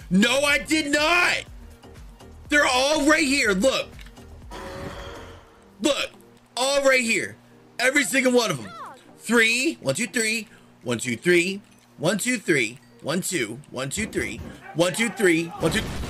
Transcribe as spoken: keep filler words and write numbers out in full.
No, I did not. They're all right here. Look. Look. All right here. Every single one of them. Three. One, two, three. One, two, three. One, two, three. One, two. One, two, three. One, two, three. One, two.